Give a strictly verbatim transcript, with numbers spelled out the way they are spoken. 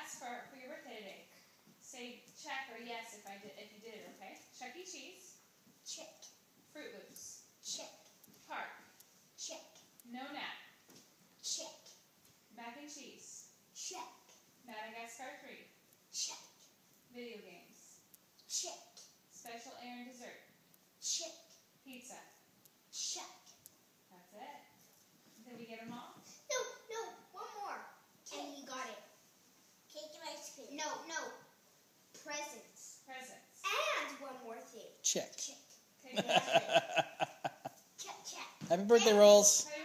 ask for for your birthday today? Say check or yes if I did if you did it, okay? Chuck E. Cheese. Check. Fruit Loops. Check. Park. Check. No nap. Check. Mac and cheese. Check. Madagascar three. Check. Video games. Check. Special air and dessert. Check. Pizza. Check. That's it. Did we get them all? No, no, one more. Cake. And you got it. Cake and ice cream. No, no. Presents. Presents. And one more thing. Check. Check. Okay, Check, check. Happy birthday, Rolls.